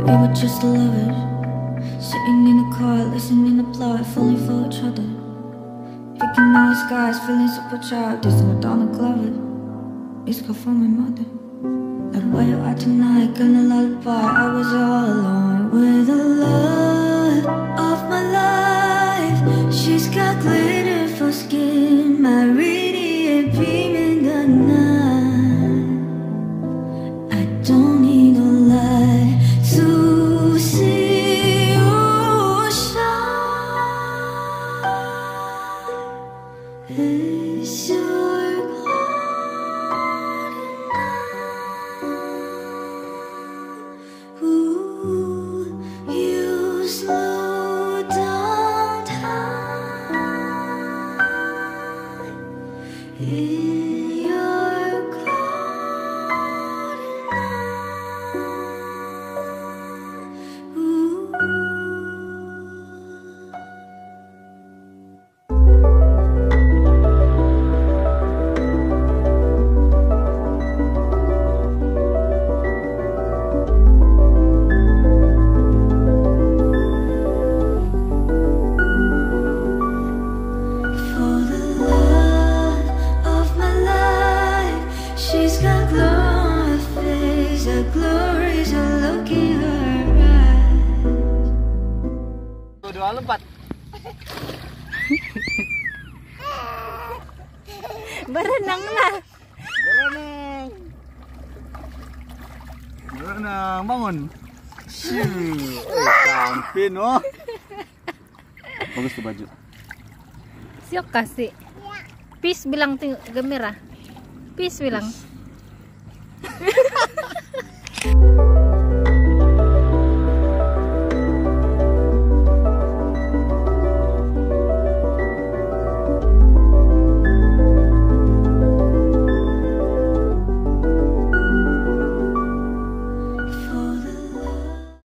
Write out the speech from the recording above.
We were just lovers, sitting in a car, listening to plot, falling for each other. Picking out skies, feeling super child. This is Madonna Glover. It's called for my mother. Like where you are tonight, gonna lullaby. I was all alone with the love of my life. She's got glitter for skin, my radiant beam in the night. I don't need a light to see you shine. It's your garden. Ooh, you slow down time in your garden. Ooh. For the love of my life, she's got glow on her face, a glory's a look in her eyes. 24. Berenang lah. Berenang. Berenang, bangun. Sampin, oh. Bagus tuh baju. Siok kasih. Peace bilang gamera. Peace bilang.